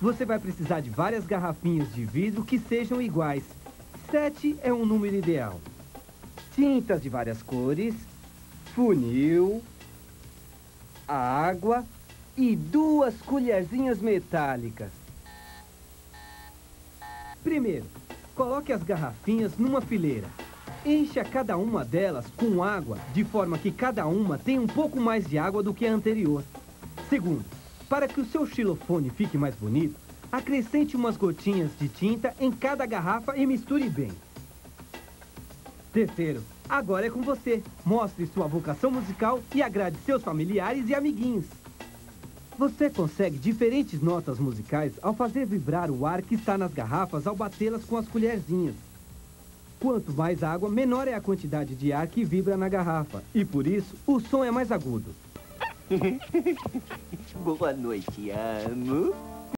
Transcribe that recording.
você vai precisar de várias garrafinhas de vidro que sejam iguais. 7 é um número ideal. Tintas de várias cores, funil, água e 2 colherzinhas metálicas. Primeiro, coloque as garrafinhas numa fileira. Encha cada uma delas com água, de forma que cada uma tenha um pouco mais de água do que a anterior. Segundo, para que o seu xilofone fique mais bonito, acrescente umas gotinhas de tinta em cada garrafa e misture bem. Terceiro, agora é com você. Mostre sua vocação musical e agrade seus familiares e amiguinhos. Você consegue diferentes notas musicais ao fazer vibrar o ar que está nas garrafas ao batê-las com as colherzinhas. Quanto mais água, menor é a quantidade de ar que vibra na garrafa. E por isso, o som é mais agudo. Boa noite, amo.